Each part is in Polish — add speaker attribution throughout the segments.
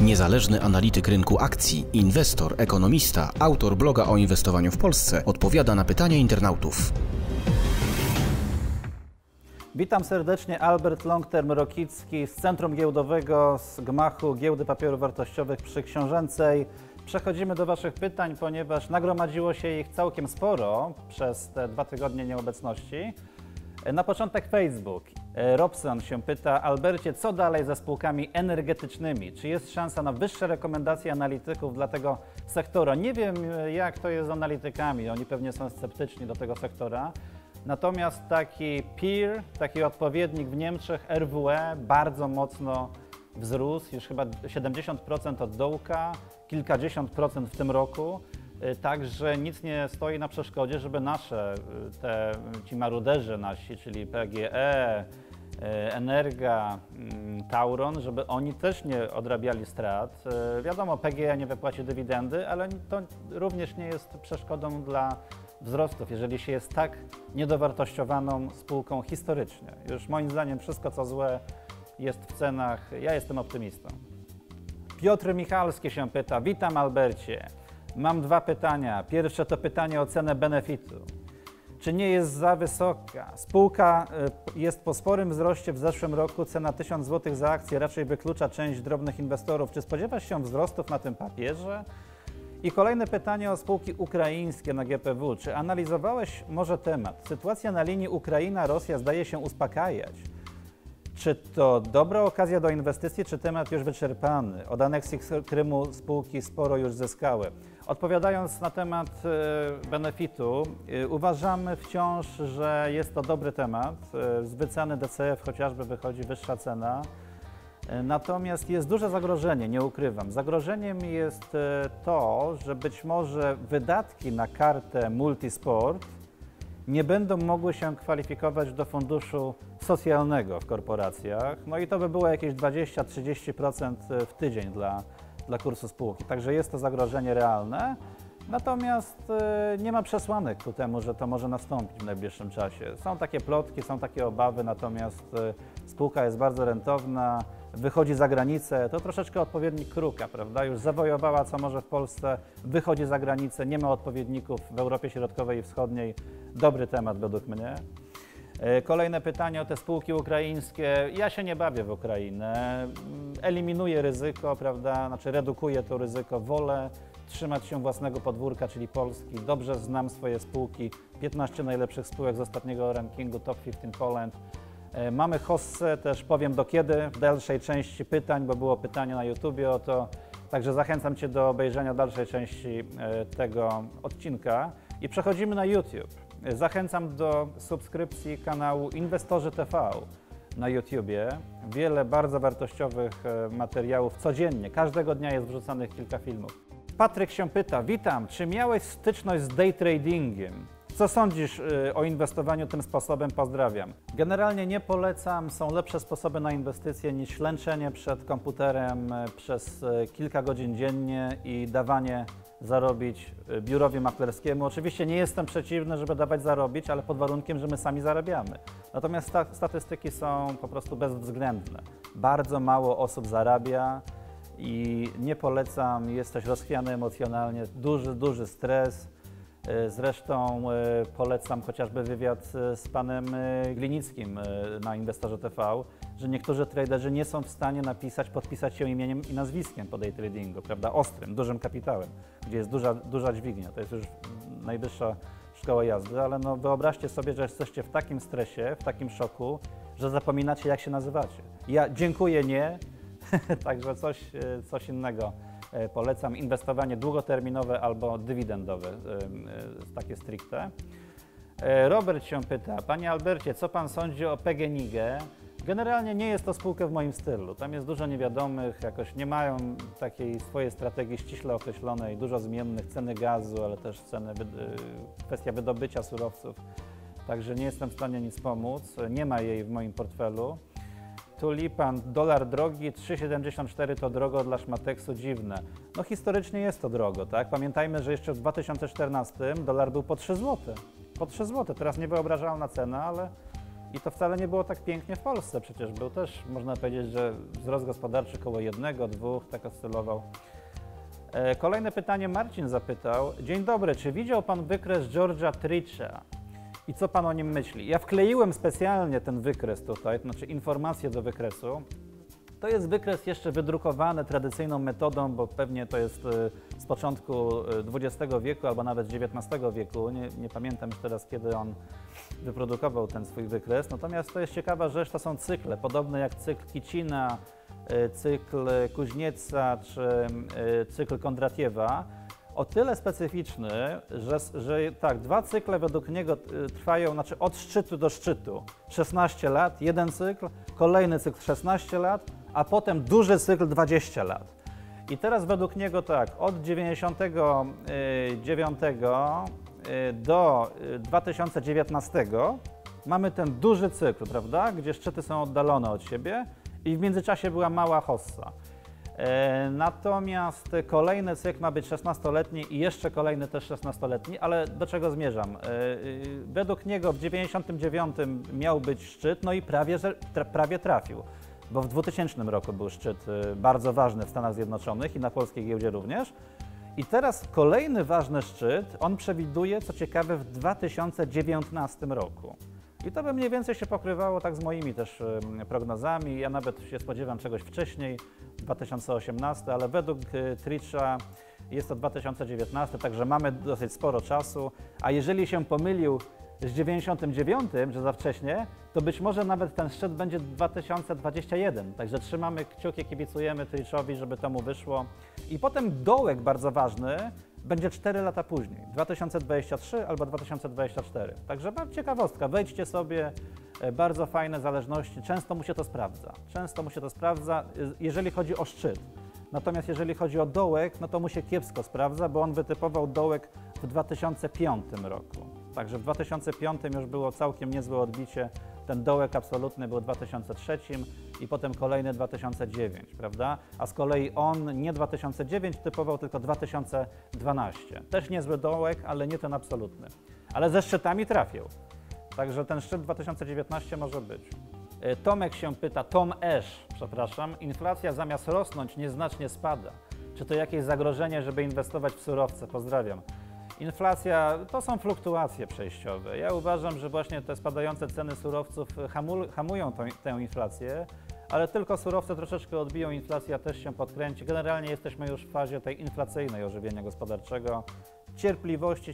Speaker 1: Niezależny analityk rynku akcji, inwestor, ekonomista, autor bloga o inwestowaniu w Polsce odpowiada na pytania internautów.
Speaker 2: Witam serdecznie, Albert Long-Term-Rokicki z Centrum Giełdowego, z gmachu Giełdy Papierów Wartościowych przy Książęcej. Przechodzimy do Waszych pytań, ponieważ nagromadziło się ich całkiem sporo przez te 2 tygodnie nieobecności. Na początek Facebook. Robson się pyta: Albercie, co dalej ze spółkami energetycznymi? Czy jest szansa na wyższe rekomendacje analityków dla tego sektora? Nie wiem, jak to jest z analitykami, oni pewnie są sceptyczni do tego sektora. Natomiast taki peer, taki odpowiednik w Niemczech, RWE, bardzo mocno wzrósł, już chyba 70% od dołka, kilkadziesiąt procent w tym roku. Także nic nie stoi na przeszkodzie, żeby ci maruderzy nasi, czyli PGE, Energa, Tauron, żeby oni też nie odrabiali strat. Wiadomo, PGE nie wypłaci dywidendy, ale to również nie jest przeszkodą dla wzrostów, jeżeli się jest tak niedowartościowaną spółką historycznie. Już moim zdaniem wszystko, co złe, jest w cenach. Ja jestem optymistą. Piotr Michalski się pyta: witam, Albercie. Mam 2 pytania. Pierwsze to pytanie o cenę benefitu. Czy nie jest za wysoka? Spółka jest po sporym wzroście w zeszłym roku. Cena 1000 zł za akcję raczej wyklucza część drobnych inwestorów. Czy spodziewasz się wzrostów na tym papierze? I kolejne pytanie o spółki ukraińskie na GPW. Czy analizowałeś może temat? Sytuacja na linii Ukraina-Rosja zdaje się uspokajać. Czy to dobra okazja do inwestycji, czy temat już wyczerpany? Od aneksji Krymu spółki sporo już zyskały. Odpowiadając na temat benefitu, uważamy wciąż, że jest to dobry temat. Z wyceny DCF chociażby wychodzi wyższa cena. Natomiast jest duże zagrożenie, nie ukrywam. Zagrożeniem jest to, że być może wydatki na kartę Multisport nie będą mogły się kwalifikować do funduszu socjalnego w korporacjach. No i to by było jakieś 20-30% w tydzień dla kursu spółki. Także jest to zagrożenie realne. Natomiast nie ma przesłanek ku temu, że to może nastąpić w najbliższym czasie. Są takie plotki, są takie obawy, natomiast spółka jest bardzo rentowna, wychodzi za granicę. To troszeczkę odpowiednik Kruka, prawda? Już zawojowała co może w Polsce, wychodzi za granicę, nie ma odpowiedników w Europie Środkowej i Wschodniej. Dobry temat według mnie. Kolejne pytanie o te spółki ukraińskie. Ja się nie bawię w Ukrainę. Eliminuję ryzyko, prawda? Znaczy redukuję to ryzyko. Wolę trzymać się własnego podwórka, czyli Polski. Dobrze znam swoje spółki. 15 najlepszych spółek z ostatniego rankingu Top 15 Poland. Mamy hossę, też powiem do kiedy w dalszej części pytań, bo było pytanie na YouTubie o to. Także zachęcam Cię do obejrzenia dalszej części tego odcinka. I przechodzimy na YouTube. Zachęcam do subskrypcji kanału Inwestorzy TV na YouTubie. Wiele bardzo wartościowych materiałów codziennie. Każdego dnia jest wrzucanych kilka filmów. Patryk się pyta: witam, czy miałeś styczność z day tradingiem? Co sądzisz o inwestowaniu tym sposobem? Pozdrawiam. Generalnie nie polecam, są lepsze sposoby na inwestycje niż ślęczenie przed komputerem przez kilka godzin dziennie i dawanie zarobić biurowi maklerskiemu. Oczywiście nie jestem przeciwny, żeby dawać zarobić, ale pod warunkiem, że my sami zarabiamy. Natomiast statystyki są po prostu bezwzględne. Bardzo mało osób zarabia i nie polecam, jesteś rozchwiany emocjonalnie, duży stres. Zresztą polecam chociażby wywiad z panem Glinickim na Inwestorze TV, że niektórzy traderzy nie są w stanie podpisać się imieniem i nazwiskiem po day tradingu, prawda, ostrym, dużym kapitałem, gdzie jest duża dźwignia, to jest już najwyższa szkoła jazdy, ale no wyobraźcie sobie, że jesteście w takim stresie, w takim szoku, że zapominacie, jak się nazywacie. Ja dziękuję, nie, także coś innego. Polecam inwestowanie długoterminowe albo dywidendowe, takie stricte. Robert się pyta: panie Albercie, co pan sądzi o PGNiG? Generalnie nie jest to spółka w moim stylu. Tam jest dużo niewiadomych, jakoś nie mają takiej swojej strategii ściśle określonej, dużo zmiennych, ceny gazu, ale też kwestia wydobycia surowców. Także nie jestem w stanie nic pomóc. Nie ma jej w moim portfelu. Tulipan, dolar drogi, 3,74 to drogo dla Szmateksu, dziwne. No historycznie jest to drogo, tak? Pamiętajmy, że jeszcze w 2014 dolar był po 3 zł. Po 3 zł, teraz niewyobrażalna cena, ale I to wcale nie było tak pięknie w Polsce, przecież był też, można powiedzieć, że wzrost gospodarczy koło 1, 2, tak oscylował. Kolejne pytanie Marcin zapytał. Dzień dobry, czy widział Pan wykres George'a Tricha i co Pan o nim myśli? Ja wkleiłem specjalnie ten wykres tutaj, to znaczy informacje do wykresu. To jest wykres jeszcze wydrukowany tradycyjną metodą, bo pewnie to jest z początku XX wieku albo nawet XIX wieku. Nie pamiętam już teraz, kiedy on wyprodukował ten swój wykres. Natomiast to jest ciekawa rzecz, to są cykle, podobne jak cykl Kicina, cykl Kuźnieca czy cykl Kondratiewa. O tyle specyficzny, że tak, 2 cykle według niego trwają, znaczy od szczytu do szczytu 16 lat, jeden cykl, kolejny cykl 16 lat, a potem duży cykl 20 lat. I teraz według niego tak, od 99 do 2019 mamy ten duży cykl, prawda, gdzie szczyty są oddalone od siebie i w międzyczasie była mała hossa. Natomiast kolejny cykl ma być 16-letni i jeszcze kolejny też 16-letni, ale do czego zmierzam? Według niego w 99 miał być szczyt, no i prawie trafił, bo w 2000 roku był szczyt bardzo ważny w Stanach Zjednoczonych i na polskiej giełdzie również. I teraz kolejny ważny szczyt on przewiduje, co ciekawe, w 2019 roku. I to by mniej więcej się pokrywało tak z moimi też prognozami. Ja nawet się spodziewam czegoś wcześniej, 2018, ale według Tricha jest to 2019, także mamy dosyć sporo czasu. A jeżeli się pomylił z 99, że za wcześnie, to być może nawet ten szczyt będzie 2021. Także trzymamy kciuki, kibicujemy Trichowi, żeby to mu wyszło. I potem dołek bardzo ważny będzie 4 lata później, 2023 albo 2024. Także ciekawostka, wejdźcie sobie, bardzo fajne zależności, często mu się to sprawdza, jeżeli chodzi o szczyt. Natomiast jeżeli chodzi o dołek, no to mu się kiepsko sprawdza, bo on wytypował dołek w 2005 roku. Także w 2005 już było całkiem niezłe odbicie, ten dołek absolutny był w 2003 i potem kolejny 2009, prawda? A z kolei on nie 2009 typował, tylko 2012. Też niezły dołek, ale nie ten absolutny. Ale ze szczytami trafił. Także ten szczyt 2019 może być. Tomek się pyta, przepraszam, inflacja zamiast rosnąć nieznacznie spada. Czy to jakieś zagrożenie, żeby inwestować w surowce? Pozdrawiam. Inflacja to są fluktuacje przejściowe. Ja uważam, że właśnie te spadające ceny surowców hamują tę inflację, ale tylko surowce troszeczkę odbiją, inflacja też się podkręci. Generalnie jesteśmy już w fazie tej inflacyjnej ożywienia gospodarczego. Cierpliwości,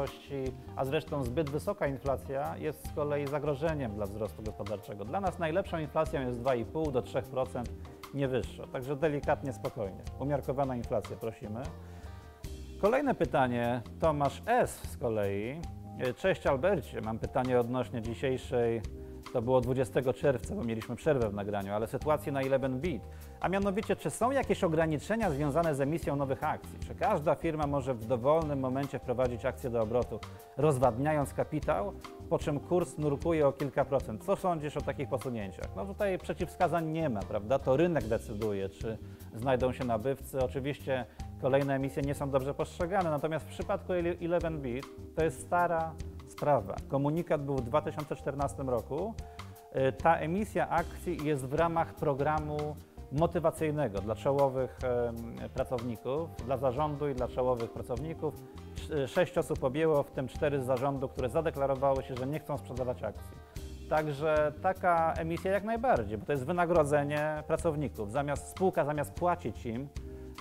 Speaker 2: a zresztą zbyt wysoka inflacja jest z kolei zagrożeniem dla wzrostu gospodarczego. Dla nas najlepszą inflacją jest 2,5 do 3%, nie wyższa. Także delikatnie, spokojnie. Umiarkowana inflacja, prosimy. Kolejne pytanie, Tomasz S. z kolei. Cześć Albercie, mam pytanie odnośnie dzisiejszej, to było 20 czerwca, bo mieliśmy przerwę w nagraniu, ale sytuacji na 11bit. A mianowicie, czy są jakieś ograniczenia związane z emisją nowych akcji? Czy każda firma może w dowolnym momencie wprowadzić akcje do obrotu, rozwadniając kapitał, po czym kurs nurkuje o kilka procent? Co sądzisz o takich posunięciach? No tutaj przeciwwskazań nie ma, prawda? To rynek decyduje, czy znajdą się nabywcy. Oczywiście kolejne emisje nie są dobrze postrzegane, natomiast w przypadku 11bit to jest stara sprawa. Komunikat był w 2014 roku. Ta emisja akcji jest w ramach programu motywacyjnego dla czołowych pracowników, dla zarządu i dla czołowych pracowników. 6 osób objęło, w tym 4 z zarządu, które zadeklarowały się, że nie chcą sprzedawać akcji. Także taka emisja jak najbardziej, bo to jest wynagrodzenie pracowników. Spółka zamiast płacić im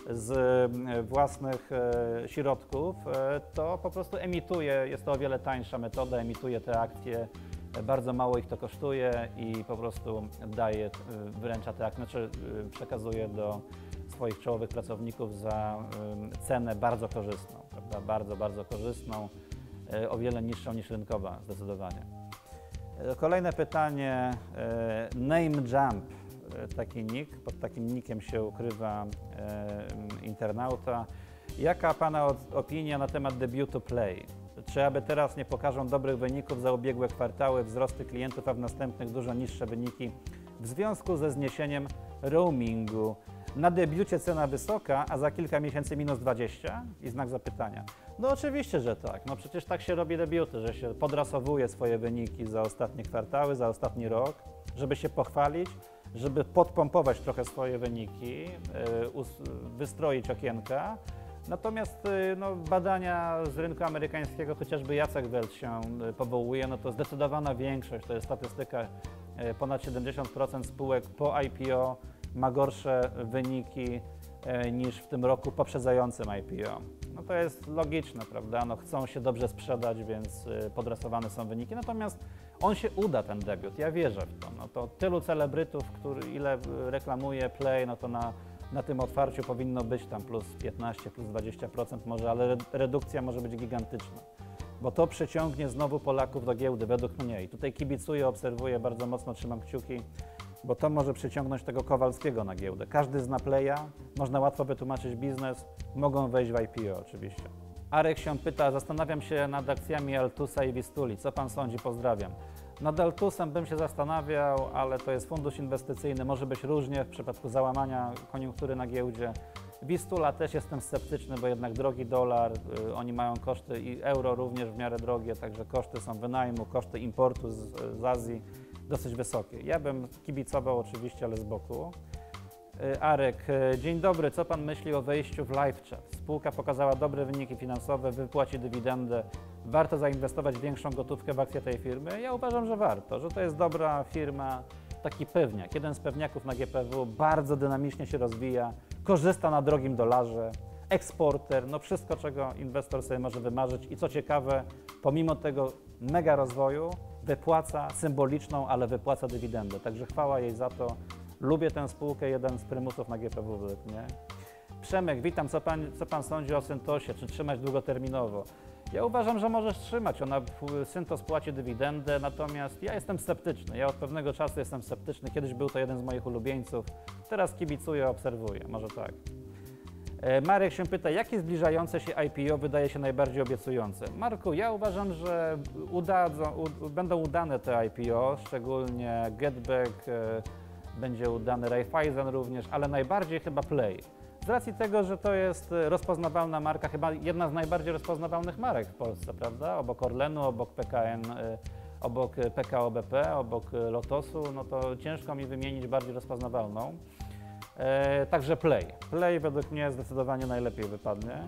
Speaker 2: z własnych środków, to po prostu emituje, jest to o wiele tańsza metoda, emituje te akcje, bardzo mało ich to kosztuje i po prostu daje, wręcza te akcje, znaczy przekazuje do swoich czołowych pracowników za cenę bardzo korzystną, prawda? Bardzo korzystną, o wiele niższą niż rynkowa zdecydowanie. Kolejne pytanie, NameJump. Taki nick, pod takim nickiem się ukrywa internauta. Jaka Pana opinia na temat debiutu Play? Czy aby teraz nie pokażą dobrych wyników za ubiegłe kwartały, wzrosty klientów, a w następnych dużo niższe wyniki w związku ze zniesieniem roamingu? Na debiucie cena wysoka, a za kilka miesięcy minus 20? I znak zapytania. No oczywiście, że tak. No przecież tak się robi debiuty, że się podrasowuje swoje wyniki za ostatnie kwartały, za ostatni rok, żeby się pochwalić, żeby podpompować trochę swoje wyniki, wystroić okienka. Natomiast no, badania z rynku amerykańskiego, chociażby Jacek Welc się powołuje, no to zdecydowana większość, to jest statystyka, ponad 70% spółek po IPO ma gorsze wyniki niż w tym roku poprzedzającym IPO. No to jest logiczne, prawda? No chcą się dobrze sprzedać, więc podrasowane są wyniki. Natomiast on się uda, ten debiut, ja wierzę w to. No to tylu celebrytów, ile reklamuje Play, no to na tym otwarciu powinno być tam plus 15, plus 20% może, ale redukcja może być gigantyczna. Bo to przyciągnie znowu Polaków do giełdy, według mnie. I tutaj kibicuję, obserwuję, bardzo mocno trzymam kciuki, bo to może przyciągnąć tego Kowalskiego na giełdę. Każdy zna Playa, można łatwo wytłumaczyć biznes, mogą wejść w IPO oczywiście. Arek się pyta, zastanawiam się nad akcjami Altusa i Wistuli. Co pan sądzi? Pozdrawiam. Nad Altusem bym się zastanawiał, ale to jest fundusz inwestycyjny, może być różnie w przypadku załamania koniunktury na giełdzie. Wistula też jestem sceptyczny, bo jednak drogi dolar, oni mają koszty i euro również w miarę drogie, także koszty są wynajmu, koszty importu z Azji dosyć wysokie. Ja bym kibicował oczywiście, ale z boku. Arek, dzień dobry, co pan myśli o wejściu w LiveChat? Spółka pokazała dobre wyniki finansowe, wypłaci dywidendę. Warto zainwestować większą gotówkę w akcje tej firmy? Ja uważam, że warto, że to jest dobra firma, taki pewniak, jeden z pewniaków na GPW, bardzo dynamicznie się rozwija, korzysta na drogim dolarze, eksporter, no wszystko, czego inwestor sobie może wymarzyć i co ciekawe, pomimo tego mega rozwoju wypłaca symboliczną, ale wypłaca dywidendę, także chwała jej za to. Lubię tę spółkę, jeden z prymusów na GPW według mnie. Przemek, witam, co pan sądzi o Syntosie, czy trzymać długoterminowo? Ja uważam, że możesz trzymać, Syntos płaci dywidendę, natomiast ja jestem sceptyczny, ja od pewnego czasu jestem sceptyczny, kiedyś był to jeden z moich ulubieńców, teraz kibicuję, obserwuję, może tak. Marek się pyta, jakie zbliżające się IPO wydaje się najbardziej obiecujące? Marku, ja uważam, że będą udane te IPO, szczególnie Getback, będzie udany Raiffeisen również, ale najbardziej chyba Play. Z racji tego, że to jest rozpoznawalna marka, chyba jedna z najbardziej rozpoznawalnych marek w Polsce, prawda? Obok Orlenu, obok PKN, obok PKO BP, obok Lotosu, no to ciężko mi wymienić bardziej rozpoznawalną. Także Play. Play według mnie zdecydowanie najlepiej wypadnie.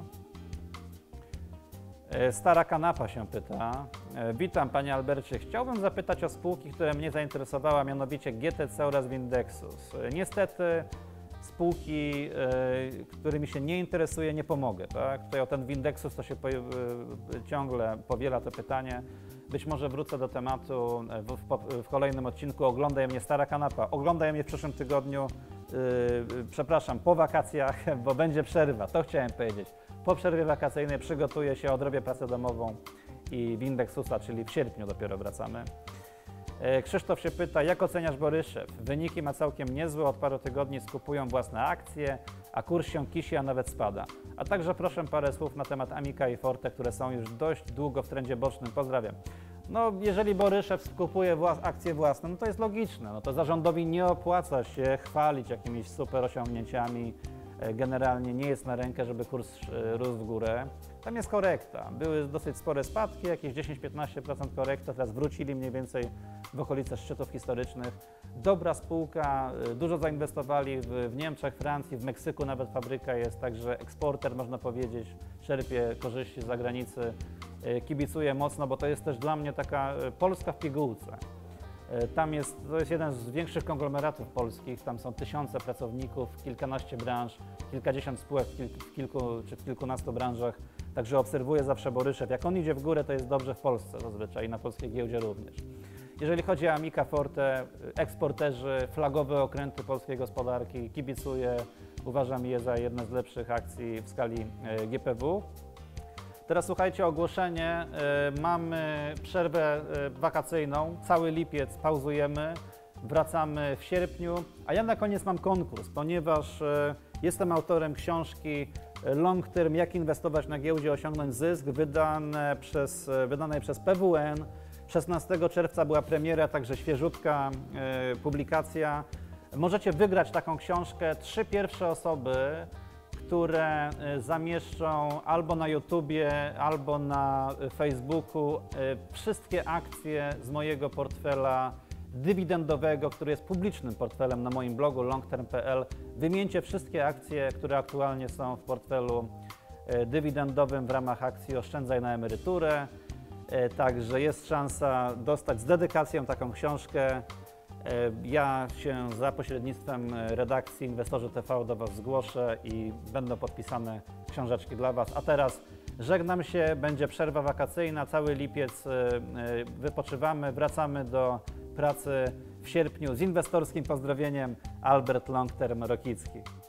Speaker 2: Stara Kanapa się pyta. Witam Panie Albercie. Chciałbym zapytać o spółki, które mnie zainteresowały, mianowicie GTC oraz Windexus. Niestety spółki, którymi się nie interesuję, nie pomogę. Tak? Tutaj o ten Windexus to się ciągle powiela to pytanie. Być może wrócę do tematu w kolejnym odcinku. Oglądaj mnie Stara Kanapa. Oglądaj mnie w przyszłym tygodniu. Przepraszam, po wakacjach, bo będzie przerwa. To chciałem powiedzieć. Po przerwie wakacyjnej przygotuję się, odrobię pracę domową i Windexusa, czyli w sierpniu dopiero wracamy. Krzysztof się pyta, jak oceniasz Boryszew? Wyniki ma całkiem niezłe, od paru tygodni skupują własne akcje, a kurs się kisi, a nawet spada. A także proszę parę słów na temat Amika i Forte, które są już dość długo w trendzie bocznym. Pozdrawiam. No, jeżeli Boryszew skupuje akcje własne, no to jest logiczne. No to zarządowi nie opłaca się chwalić jakimiś super osiągnięciami. Generalnie nie jest na rękę, żeby kurs rósł w górę. Tam jest korekta. Były dosyć spore spadki, jakieś 10-15% korekta, teraz wrócili mniej więcej w okolice szczytów historycznych. Dobra spółka, dużo zainwestowali w Niemczech, Francji, w Meksyku nawet fabryka jest, także eksporter można powiedzieć, czerpie korzyści z zagranicy. Kibicuję mocno, bo to jest też dla mnie taka Polska w pigułce. To jest jeden z większych konglomeratów polskich, tam są tysiące pracowników, kilkanaście branż, kilkadziesiąt spółek w kilku czy w kilkunastu branżach, także obserwuję zawsze Boryszew. Jak on idzie w górę, to jest dobrze w Polsce zazwyczaj i na polskiej giełdzie również. Jeżeli chodzi o Amika, Forte, eksporterzy, flagowe okręty polskiej gospodarki, kibicuję, uważam je za jedne z lepszych akcji w skali GPW. Teraz słuchajcie, ogłoszenie. Mamy przerwę wakacyjną, cały lipiec pauzujemy, wracamy w sierpniu, a ja na koniec mam konkurs, ponieważ jestem autorem książki Long Term, jak inwestować na giełdzie, osiągnąć zysk, wydanej przez PWN. 16 czerwca była premiera, także świeżutka publikacja. Możecie wygrać taką książkę. 3 pierwsze osoby, które zamieszczą albo na YouTubie, albo na Facebooku wszystkie akcje z mojego portfela dywidendowego, który jest publicznym portfelem na moim blogu longterm.pl. Wymieńcie wszystkie akcje, które aktualnie są w portfelu dywidendowym w ramach akcji Oszczędzaj na emeryturę. Także jest szansa dostać z dedykacją taką książkę. Ja się za pośrednictwem redakcji Inwestorzy TV do Was zgłoszę i będą podpisane książeczki dla Was. A teraz żegnam się, będzie przerwa wakacyjna, cały lipiec wypoczywamy, wracamy do pracy w sierpniu z inwestorskim pozdrowieniem. Albert Longterm Rokicki.